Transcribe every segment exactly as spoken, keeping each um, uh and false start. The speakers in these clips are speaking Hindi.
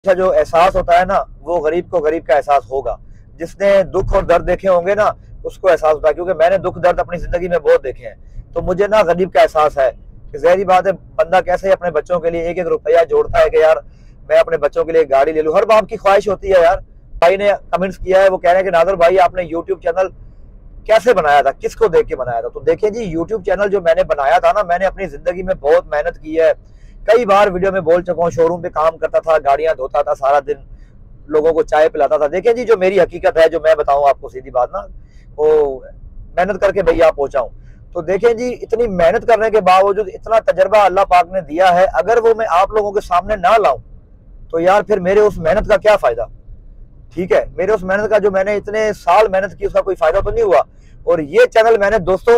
का जो एहसास होता है ना, वो गरीब को गरीब का एहसास होगा। जिसने दुख और दर्द देखे होंगे ना, उसको एहसास होता है, क्योंकि मैंने दुख दर्द अपनी जिंदगी में बहुत देखे हैं। तो मुझे ना गरीब का एहसास है कि ज़ाहिर बात है, बंदा कैसे अपने बच्चों के लिए एक एक रुपया जोड़ता है कि यार मैं अपने बच्चों के लिए गाड़ी ले लूं। हर बाप की ख्वाहिश होती है यार। भाई ने कमेंट्स किया है, वो कह रहे हैं कि नादर भाई आपने यूट्यूब चैनल कैसे बनाया था, किसको देख के बनाया था। तो देखिए जी, यूट्यूब चैनल जो मैंने बनाया था ना, मैंने अपनी जिंदगी में बहुत मेहनत की है। कई बार वीडियो में बोल चुका हूँ, शोरूम पे काम करता था, गाड़ियां धोता था, सारा दिन लोगों को चाय पिलाता था। देखिए जी, जो मेरी हकीकत है, जो मैं बताऊं आपको सीधी बात ना, वो मेहनत करके भैया पहुंचा हूं। तो देखें जी, इतनी मेहनत करने के बावजूद इतना तजर्बा अल्लाह पाक ने दिया है, अगर वो मैं आप लोगों के सामने ना लाऊं तो यार फिर मेरे उस मेहनत का क्या फायदा। ठीक है, मेरे उस मेहनत का, जो मैंने इतने साल मेहनत की, उसका कोई फायदा तो नहीं हुआ। और ये चैनल मैंने दोस्तों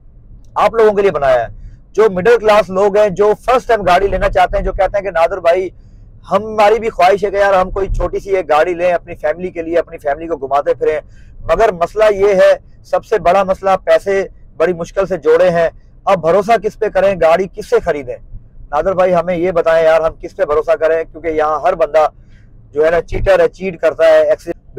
आप लोगों के लिए बनाया है, जो मिडिल क्लास लोग हैं, जो फर्स्ट टाइम गाड़ी लेना चाहते हैं, जो कहते हैं कि नादर भाई हमारी भी ख्वाहिश है कि यार हम कोई छोटी सी एक गाड़ी लें अपनी फैमिली के लिए, अपनी फैमिली को घुमाते फिरें। मगर मसला ये है, सबसे बड़ा मसला, पैसे बड़ी मुश्किल से जोड़े हैं। अब भरोसा किस पे करें, गाड़ी किससे खरीदें। नादर भाई हमें ये बताएं यार, हम किस पे भरोसा करें, क्योंकि यहाँ हर बंदा जो है ना चीटर है, चीट करता है।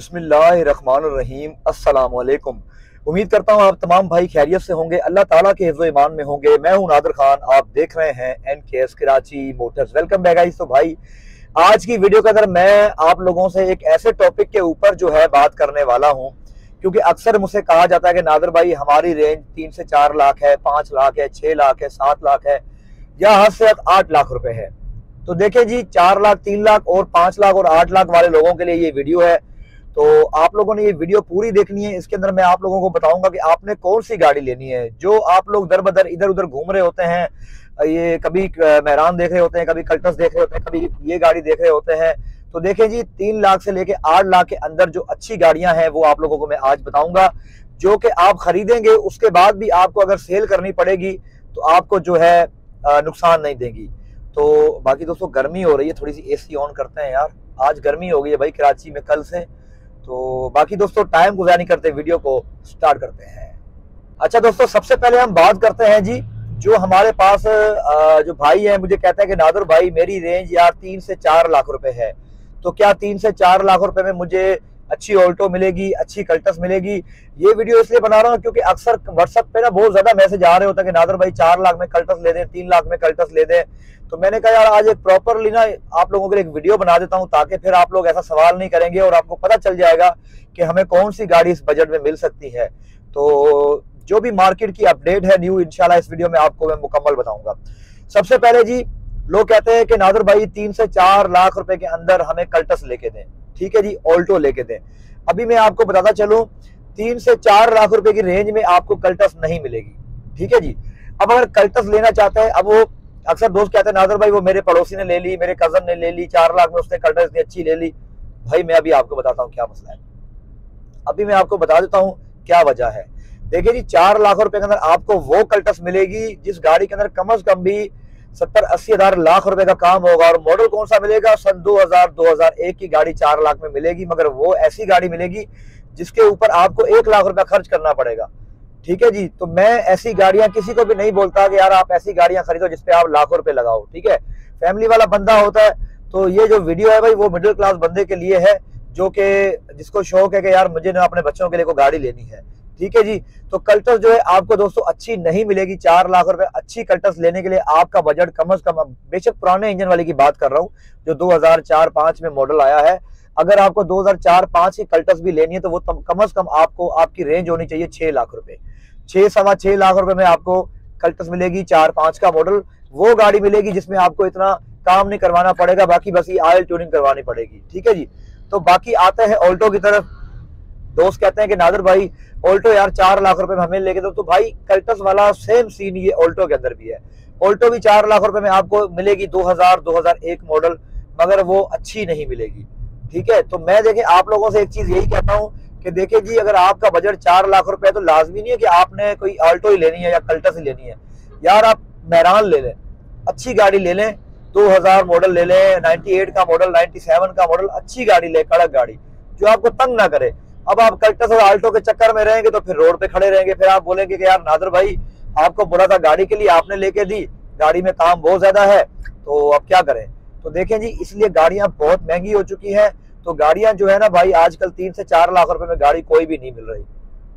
बिस्मिल्लाहिर्रहमानिर्रहीम, अस्सलाम वालेकुम। उम्मीद करता हूँ आप तमाम भाई खैरियत से होंगे, अल्लाह ताला के हिफ्ज़ ईमान में होंगे। मैं हूँ नादर खान, आप देख रहे हैं N K S Karachi motors. Welcome back guys. तो भाई आज की वीडियो के अंदर मैं आप लोगों से एक ऐसे टॉपिक के ऊपर जो है बात करने वाला हूँ, क्योंकि अक्सर मुझसे कहा जाता है कि नादर भाई हमारी रेंज तीन से चार लाख है, पांच लाख है, छह लाख है, सात लाख है, या हद से हद आठ लाख रुपए है। तो देखिए जी, चार लाख, तीन लाख और पांच लाख और आठ लाख वाले लोगों के लिए ये वीडियो है। तो आप लोगों ने ये वीडियो पूरी देखनी है। इसके अंदर मैं आप लोगों को बताऊंगा कि आपने कौन सी गाड़ी लेनी है। जो आप लोग दर बदर इधर उधर घूम रहे होते हैं, ये कभी मेहरान देख रहे होते हैं, कभी कल्टस देख रहे होते हैं, कभी ये गाड़ी देख रहे होते हैं। तो देखें जी, तीन लाख से लेके आठ लाख के अंदर जो अच्छी गाड़ियां हैं वो आप लोगों को मैं आज बताऊंगा, जो कि आप खरीदेंगे, उसके बाद भी आपको अगर सेल करनी पड़ेगी तो आपको जो है नुकसान नहीं देगी। तो बाकी दोस्तों, गर्मी हो रही है, थोड़ी सी एसी ऑन करते हैं यार। आज गर्मी हो गई है भाई कराची में कल से। तो बाकी दोस्तों, टाइम गुजार नहीं करते, वीडियो को स्टार्ट करते हैं। अच्छा दोस्तों, सबसे पहले हम बात करते हैं जी, जो हमारे पास जो भाई है, मुझे कहता है कि नादर भाई मेरी रेंज यार तीन से चार लाख रुपए है, तो क्या तीन से चार लाख रुपए में मुझे अच्छी ऑल्टो मिलेगी, अच्छी कल्टस मिलेगी। ये वीडियो इसलिए बना रहा हूँ क्योंकि अक्सर व्हाट्सएप पे ना बहुत ज्यादा मैसेज आ रहे होते हैं कि नादर भाई चार लाख में कल्टस ले दें, तीन लाख में कल्टस ले दें। तो मैंने कहा यार आज एक प्रॉपरली ना आप लोगों के लिए एक वीडियो बना देता हूं, ताकि फिर आप लोग ऐसा सवाल नहीं करेंगे और आपको पता चल जाएगा कि हमें कौन सी गाड़ी इस बजट में मिल सकती है। तो जो भी मार्केट की अपडेट है न्यू, इंशाल्लाह इस वीडियो में आपको मैं मुकम्मल बताऊंगा। सबसे पहले जी, लोग कहते हैं कि नादर भाई तीन से चार लाख रुपए के अंदर हमें कल्टस लेके दें, ठीक है जी, ऑल्टो लेके दें। अभी मैं आपको बताता चलूं, तीन से चार लाख रुपए की रेंज में आपको कल्टस नहीं मिलेगी, ठीक है जी। अब अगर कल्टस लेना चाहते हैं, अब वो अक्सर दोस्त कहते हैं नादर भाई वो मेरे पड़ोसी ने ले ली, मेरे कजन ने ले ली, चार लाख में उसने कल्टस इतनी अच्छी ले ली। भाई मैं अभी आपको बताता हूँ क्या मसला है, अभी मैं आपको बता देता हूँ क्या वजह है। देखिए जी, चार लाख रुपए के अंदर आपको वो कल्टस मिलेगी जिस गाड़ी के अंदर कम अज कम भी सत्तर अस्सी हजार लाख रुपए का काम होगा। और मॉडल कौन सा मिलेगा, सन दो हजार दो हजार एक की गाड़ी चार लाख में मिलेगी, मगर वो ऐसी गाड़ी मिलेगी जिसके ऊपर आपको एक लाख रुपया खर्च करना पड़ेगा, ठीक है जी। तो मैं ऐसी गाड़ियां किसी को भी नहीं बोलता कि यार आप ऐसी गाड़ियां खरीदो जिसपे आप लाखों रुपए लगाओ, ठीक है। फैमिली वाला बंदा होता है। तो ये जो वीडियो है भाई, वो मिडिल क्लास बंदे के लिए है, जो कि जिसको शौक है कि यार मुझे ना अपने बच्चों के लिए कोई गाड़ी लेनी है, ठीक है जी। तो कल्टस जो है आपको दोस्तों अच्छी नहीं मिलेगी। चार लाख रुपए अच्छी कल्टस लेने के लिए आपका बजट कम से कम, बेशक पुराने इंजन वाली की बात कर रहा हूँ जो दो हजार चार पांच में मॉडल आया है, अगर आपको दो हजार चार पांच की कल्टस भी लेनी है तो वो कम से कम आपको, आपकी रेंज होनी चाहिए छह लाख रुपए। छह सवा छह लाख रुपए में आपको कल्टस मिलेगी, चार पांच का मॉडल। वो गाड़ी मिलेगी जिसमें आपको इतना काम नहीं करवाना पड़ेगा, बाकी बस ये ऑयल ट्यूनिंग करवानी पड़ेगी, ठीक है जी। तो बाकी आते हैं ऑल्टो की तरफ। दोस्त कहते हैं कि नादर भाई ऑल्टो यार चार लाख रुपए में हमें लेके दो, तो भाई कल्टस वाला सेम सीन ये ऑल्टो के अंदर भी है। ऑल्टो भी चार लाख रुपए में आपको मिलेगी, दो हजार दो हजार एक मॉडल, मगर वो अच्छी नहीं मिलेगी, ठीक है। तो मैं देखें आप लोगों से एक चीज यही कहता हूँ कि देखिए जी, अगर आपका बजट चार लाख रुपए है तो लाजमी नहीं है कि आपने कोई ऑल्टो ही लेनी है या कल्टस ही लेनी है। यार आप मेहरान ले लें, अच्छी गाड़ी ले लें, दो हजार मॉडल ले लें, अट्ठानवे का मॉडल, सत्तानवे का मॉडल, अच्छी गाड़ी ले, कड़क गाड़ी जो आपको तंग ना करे। अब आप कल्टस और ऑल्टो के चक्कर में रहेंगे तो फिर रोड पे खड़े रहेंगे, फिर आप बोलेंगे कि यार नादर भाई आपको बोला था गाड़ी के लिए, आपने लेके दी, गाड़ी में काम बहुत ज्यादा है, तो अब क्या करें। तो तो देखें जी, इसलिए गाड़ियां बहुत महंगी हो चुकी हैं। तो गाड़ियां जो है ना भाई, आजकल तीन से चार लाख रुपए में गाड़ी कोई भी नहीं मिल रही।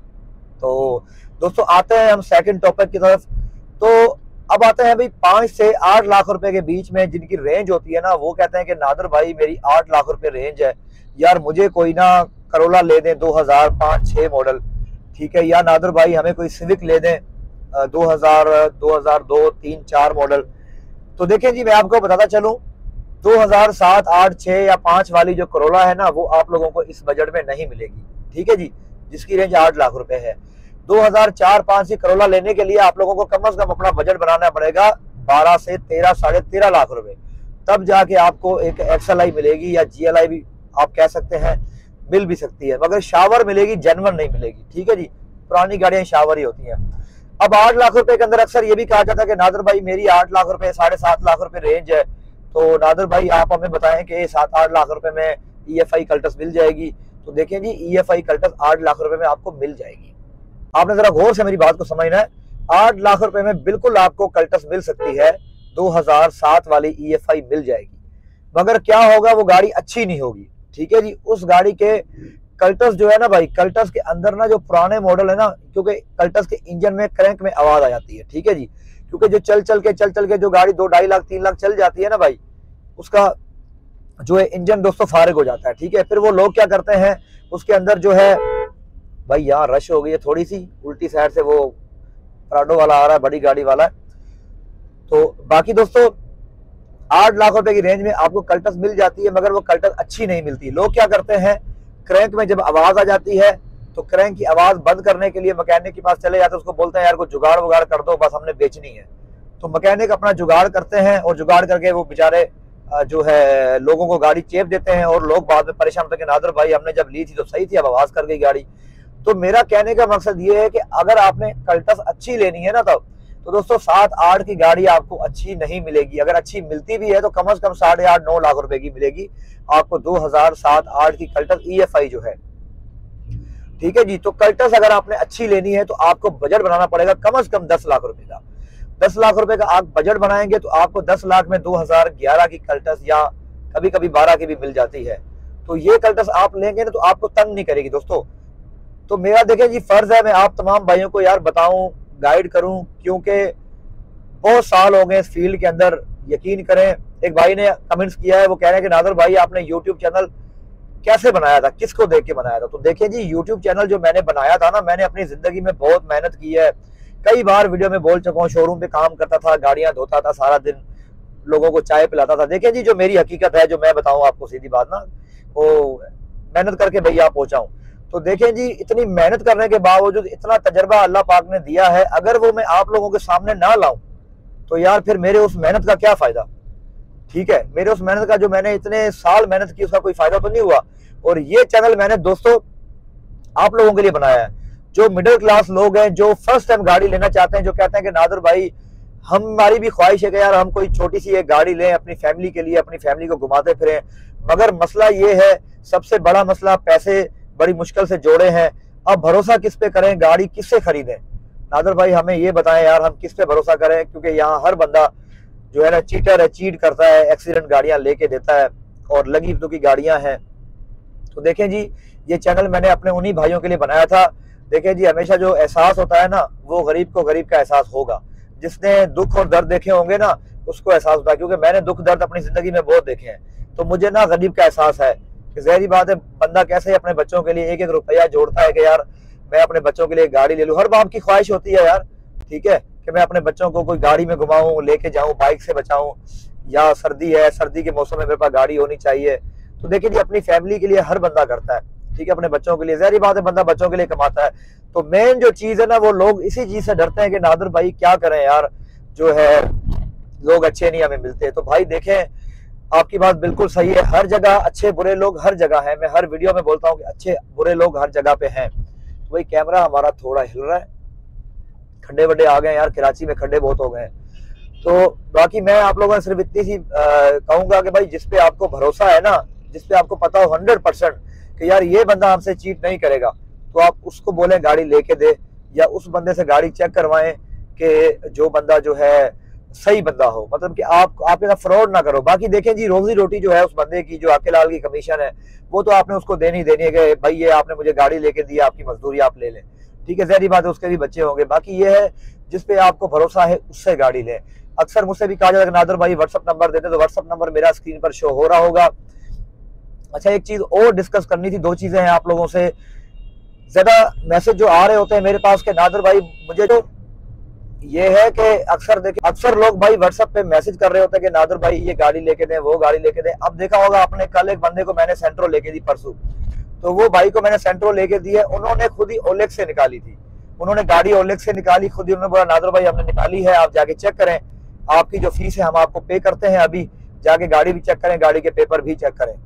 तो दोस्तों आते हैं हम सेकंड टॉपिक की तरफ। तो अब आते हैं भाई पांच से आठ लाख रुपए के बीच में जिनकी रेंज होती है ना, वो कहते हैं कि नादर भाई मेरी आठ लाख रुपए रेंज है यार, मुझे कोई ना करोला ले दें दो हजार पाँच छः मॉडल, ठीक है, या नादर भाई हमें कोई सिविक ले दें दो हजार दो हजार दो तीन चार मॉडल। तो देखें जी, मैं आपको बताता चलूं, दो हजार सात आठ छः या पाँच वाली जो करोला है ना, वो आप लोगों को इस बजट में नहीं मिलेगी, ठीक है जी, जिसकी रेंज आठ लाख रुपए है। दो हजार चार पाँच की करोला लेने के लिए आप लोगों को कम से कम अपना बजट बनाना पड़ेगा बारह से तेरह साढ़े तेरह लाख रुपए, तब जाके आपको एक एक्सएलआई मिलेगी, या जीएलआई भी आप कह सकते हैं, मिल भी सकती है, मगर शावर मिलेगी, जेन्युइन नहीं मिलेगी, ठीक है जी। पुरानी गाड़ियां शावर ही होती हैं। अब आठ लाख रुपए के अंदर अक्सर ये भी कहा जाता है कि नादर भाई मेरी आठ लाख रुपए साढ़े सात लाख रुपए रेंज है, तो नादर भाई आप हमें बताएं कि सात आठ लाख रुपए में ईएफआई कल्टस मिल जाएगी। तो देखें जी, ईएफआई कल्टस आठ लाख रुपए में आपको मिल जाएगी। आपने जरा गौर से मेरी बात को समझना है, आठ लाख रुपए में बिल्कुल आपको कल्टस मिल सकती है, दो हजार सात वाली ईएफआई मिल जाएगी। मगर क्या होगा, वो गाड़ी अच्छी नहीं होगी, ठीक है जी। उस गाड़ी के कल्टस जो है ना भाई, कल्टस के अंदर ना जो पुराने मॉडल है ना, क्योंकि कल्टस के इंजन में क्रैंक में आवाज आ जाती है, ठीक है जी, क्योंकि जो चल चल के चल चल के जो गाड़ी दो ढाई लाख तीन लाख चल जाती है ना भाई, उसका जो है इंजन दोस्तों फारिग हो जाता है, ठीक है। फिर वो लोग क्या करते हैं, उसके अंदर जो है भाई, यहाँ रश हो गई है थोड़ी सी, उल्टी साइड से वो प्राडो वाला आ रहा है, बड़ी गाड़ी वाला है। तो बाकी दोस्तों आठ लाख रुपए की रेंज में आपको कल्टस मिल जाती है, मगर वो कल्टस अच्छी नहीं मिलती। लोग क्या करते हैं, क्रैंक में जब आवाज आ जाती है तो क्रैंक की आवाज बंद करने के लिए मैकेनिक के पास चले जाते हैं, उसको बोलते हैं यार को जुगाड़ वुगाड़ कर दो, बस हमने बेचनी है। तो मैकेनिक अपना जुगाड़ करते हैं, और जुगाड़ करके वो बेचारे जो है लोगों को गाड़ी चेप देते हैं, और लोग बाद में परेशान होते हैं कि नादर भाई हमने जब ली थी तो सही थी, अब आवाज कर गई गाड़ी। तो मेरा कहने का मकसद ये है कि अगर आपने कल्टस अच्छी लेनी है ना, तब तो दोस्तों सात आठ की गाड़ी आपको अच्छी नहीं मिलेगी। अगर अच्छी मिलती भी है तो कम से कम साढ़े आठ नौ लाख रुपए की मिलेगी आपको दो हजार सात आठ की कल्टस ईएफआई जो है, ठीक है जी। तो कल्टस अगर आपने अच्छी लेनी है तो आपको बजट बनाना पड़ेगा कम से कम दस लाख रुपए का। दस लाख रुपए का आप बजट बनाएंगे तो आपको दस लाख में दो हजार ग्यारह की कल्टस या कभी कभी बारह की भी मिल जाती है। तो ये कल्टस आप लेंगे ना तो आपको तंग नहीं करेगी दोस्तों। तो मेरा देखें जी फर्ज है, मैं आप तमाम भाइयों को यार बताऊं, गाइड करूं, क्योंकि बहुत साल हो गए इस फील्ड के अंदर। यकीन करें, एक भाई ने कमेंट्स किया है, वो कह रहे हैं कि नादर भाई आपने यूट्यूब चैनल कैसे बनाया था, किसको देख के बनाया था। तो देखिए जी, यूट्यूब चैनल जो मैंने बनाया था ना, मैंने अपनी जिंदगी में बहुत मेहनत की है। कई बार वीडियो में बोल चुका हूँ, शोरूम पे काम करता था, गाड़ियां धोता था, सारा दिन लोगों को चाय पिलाता था। देखिए जी, जो मेरी हकीकत है, जो मैं बताऊं आपको सीधी बात ना, वो मेहनत करके भैया पहुंचाऊं। तो देखें जी, इतनी मेहनत करने के बावजूद इतना तजर्बा अल्लाह पाक ने दिया है, अगर वो मैं आप लोगों के सामने ना लाऊं तो यार फिर मेरे उस मेहनत का क्या फायदा, ठीक है। मेरे उस मेहनत का, जो मैंने इतने साल मेहनत की, उसका कोई फायदा तो नहीं हुआ। और ये चैनल मैंने दोस्तों आप लोगों के लिए बनाया है, जो मिडिल क्लास लोग हैं, जो फर्स्ट टाइम गाड़ी लेना चाहते हैं, जो कहते हैं कि नादर भाई हमारी भी ख्वाहिश है कि यार हम कोई छोटी सी एक गाड़ी लें अपनी फैमिली के लिए, अपनी फैमिली को घुमाते फिरें। मगर मसला ये है, सबसे बड़ा मसला, पैसे बड़ी मुश्किल से जोड़े हैं। अब भरोसा किस पे करें, गाड़ी किससे खरीदें। नादर भाई हमें ये बताएं यार, हम किस पे भरोसा करें, क्योंकि यहाँ हर बंदा जो है ना चीटर है, चीट करता है, एक्सीडेंट गाड़ियां लेके देता है, और लगी तो की गाड़ियां हैं। तो देखें जी, ये चैनल मैंने अपने उन्हीं भाइयों के लिए बनाया था। देखें जी, हमेशा जो एहसास होता है ना, वो गरीब को गरीब का एहसास होगा। जिसने दुख और दर्द देखे होंगे ना, उसको एहसास होता है, क्योंकि मैंने दुख दर्द अपनी जिंदगी में बहुत देखे हैं। तो मुझे ना गरीब का एहसास है कि ज़ाहिर बात है, बंदा कैसे अपने बच्चों के लिए एक एक रुपया जोड़ता है कि यार मैं अपने बच्चों के लिए गाड़ी ले लूं। हर बाप की ख्वाहिश होती है यार, ठीक है, कि मैं अपने बच्चों को कोई गाड़ी में घुमाऊं, लेके जाऊं, बाइक से बचाऊं, या सर्दी है, सर्दी के मौसम में मेरे पास गाड़ी होनी चाहिए। तो देखिए जी, अपनी फैमिली के लिए हर बंदा करता है, ठीक है, अपने बच्चों के लिए। ज़ाहिर बात है, बंदा बच्चों के लिए कमाता है। तो मेन जो चीज है ना, वो लोग इसी चीज से डरते हैं कि नादर भाई क्या करें यार, जो है लोग अच्छे नहीं हमें मिलते। तो भाई देखें, आपकी बात बिल्कुल सही है, हर जगह अच्छे बुरे लोग हर जगह हैं। मैं हर वीडियो में बोलता हूँ कि अच्छे बुरे लोग हर जगह पे हैं। तो भाई कैमरा हमारा थोड़ा हिल रहा है, खड्डे वड्डे आ गए यार, कराची में खड्डे बहुत हो गए हैं। तो बाकी मैं आप लोगों ने सिर्फ इतनी सी कहूंगा कि भाई जिस पे आपको भरोसा है ना, जिस पे आपको पता हो हंड्रेड परसेंट कि यार ये बंदा हमसे चीट नहीं करेगा, तो आप उसको बोलें गाड़ी लेके दे, या उस बंदे से गाड़ी चेक करवाएं कि जो बंदा जो है सही बंदा हो, मतलब कि आप आपके साथ फ्रॉड ना करो। बाकी देखें जी, रोजी रोटी जो है उस बंदे की, जो आके लाल की कमीशन है, वो तो आपने उसको देनी देनी है कि भाई ये आपने मुझे गाड़ी लेके दी, आपकी मजदूरी आप ले लें, ठीक है, जहरी बात है, उसके भी बच्चे होंगे। बाकी ये है जिसपे आपको भरोसा है उससे गाड़ी लें। अक्सर मुझसे भी कहा जाता है नादर भाई व्हाट्सअप नंबर देते, तो व्हाट्सअप नंबर मेरा स्क्रीन पर शो हो रहा होगा। अच्छा, एक चीज और डिस्कस करनी थी, दो चीजें हैं आप लोगों से। ज्यादा मैसेज जो आ रहे होते हैं मेरे पास के नादर भाई, मुझे तो ये है कि अक्सर देखिए अक्सर लोग भाई व्हाट्सएप पे मैसेज कर रहे होते हैं कि नादर भाई ये गाड़ी लेके दें, वो गाड़ी लेके दें। अब देखा होगा आपने, कल एक बंदे को मैंने सेंट्रो लेके दी परसों, तो वो भाई को मैंने सेंट्रो लेके दी है, उन्होंने खुद ही ओलेक्स से निकाली थी, उन्होंने गाड़ी ओलेक्स से निकाली खुद ही। उन्होंने बोला नादर भाई हमने निकाली है, आप जाके चेक करें, आपकी जो फीस है हम आपको पे करते हैं, अभी जाके गाड़ी भी चेक करें, गाड़ी के पेपर भी चेक करें।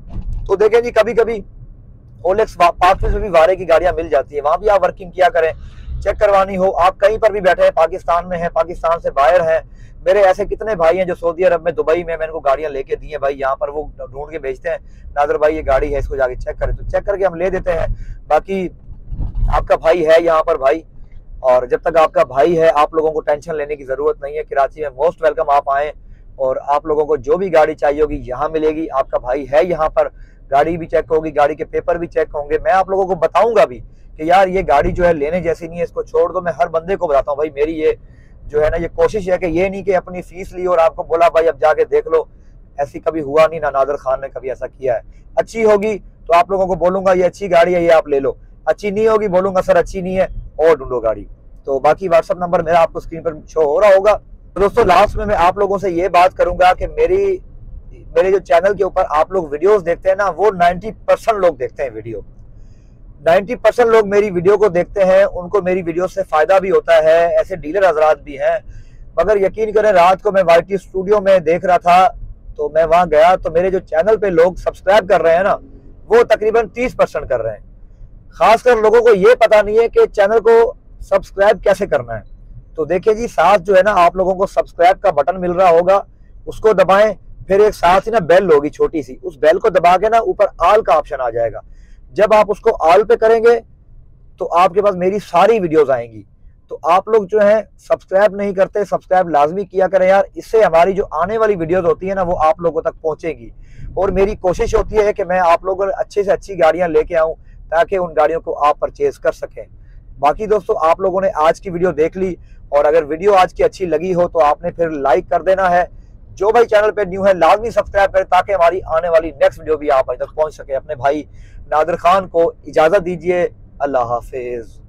तो देखें जी, कभी कभी ओलेक्स पार्क में भी वारे की गाड़ियां मिल जाती है, वहां भी आप वर्किंग किया करें, चेक करवानी हो। आप कहीं पर भी बैठे हैं, पाकिस्तान में हैं, पाकिस्तान से बाहर हैं, मेरे ऐसे कितने भाई हैं जो सऊदी अरब में, दुबई में, मैंने उनको गाड़ियां लेके दी हैं भाई, यहाँ पर वो ढूंढ के भेजते हैं, नादर भाई ये गाड़ी है, इसको जाके चेक करें, तो चेक करके हम ले देते हैं। बाकी आपका भाई है यहाँ पर भाई, और जब तक आपका भाई है आप लोगों को टेंशन लेने की जरूरत नहीं है। कराची में मोस्ट वेलकम, आप आए, और आप लोगों को जो भी गाड़ी चाहिए होगी यहाँ मिलेगी। आपका भाई है यहाँ पर, गाड़ी भी चेक होगी, गाड़ी के पेपर भी चेक होंगे। मैं आप लोगों को बताऊंगा भी कि यार ये गाड़ी जो है लेने जैसी नहीं है, इसको छोड़ दो। मैं हर बंदे को बताता हूँ भाई, मेरी ये जो है ना ये कोशिश है कि ये नहीं कि अपनी फीस ली और आपको बोला भाई अब जाके देख लो, ऐसी कभी हुआ नहीं, ना नादर खान ने कभी ऐसा किया है। अच्छी होगी तो आप लोगों को बोलूंगा ये अच्छी गाड़ी है, ये आप ले लो, अच्छी नहीं होगी बोलूंगा सर अच्छी नहीं है और ढूंढो गाड़ी। तो बाकी व्हाट्सअप नंबर मेरा आपको स्क्रीन पर शो हो रहा होगा। तो दोस्तों लास्ट में मैं आप लोगों से ये बात करूंगा कि मेरी मेरे जो चैनल के ऊपर आप लोग वीडियोस देखते हैं ना, वो नब्बे परसेंट लोग देखते हैं वीडियो, नब्बे परसेंट लोग मेरी वीडियो को देखते हैं, उनको मेरी वीडियो से फायदा भी होता है, ऐसे डीलर हजरात भी हैं। मगर यकीन करें, रात को मैं वाईटी स्टूडियो में देख रहा था, तो मैं वहां गया तो मेरे जो चैनल पे लोग सब्सक्राइब कर रहे हैं ना, वो तकरीबन तीस परसेंट कर रहे हैं। खासकर लोगों को ये पता नहीं है कि चैनल को सब्सक्राइब कैसे करना है। तो देखिए जी, साथ जो है ना आप लोगों को सब्सक्राइब का बटन मिल रहा होगा, उसको दबाएं, फिर एक साथ ही ना बेल होगी छोटी सी, उस बेल को दबा के ना ऊपर ऑल का ऑप्शन आ जाएगा। जब आप उसको ऑल पे करेंगे तो आपके पास मेरी सारी वीडियोस आएंगी। तो आप लोग जो है सब्सक्राइब नहीं करते, सब्सक्राइब लाजमी किया करें यार, इससे हमारी जो आने वाली वीडियोस होती है ना वो आप लोगों तक पहुंचेगी। और मेरी कोशिश होती है कि मैं आप लोगों को अच्छे से अच्छी गाड़ियां लेके आऊं, ताकि उन गाड़ियों को आप परचेज कर सकें। बाकी दोस्तों, आप लोगों ने आज की वीडियो देख ली, और अगर वीडियो आज की अच्छी लगी हो तो आपने फिर लाइक कर देना है। जो भाई चैनल पे न्यू है लाजमी सब्सक्राइब करें, ताकि हमारी आने वाली नेक्स्ट वीडियो भी आप तक पहुंच सके। अपने भाई नादर खान को इजाजत दीजिए, अल्लाह हाफिज।